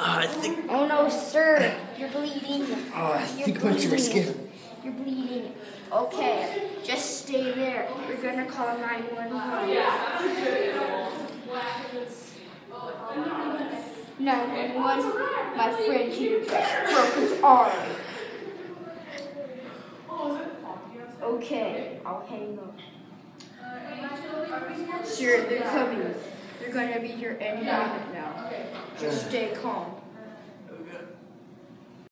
I think. Oh no, sir, you're bleeding. I think I punctured my skin. You're bleeding. Okay, just stay there. We're gonna call 911. 911. My friend here just broke his arm. Okay, I'll hang up. Sir, they're coming. They're gonna be here any minute now. Just stay calm.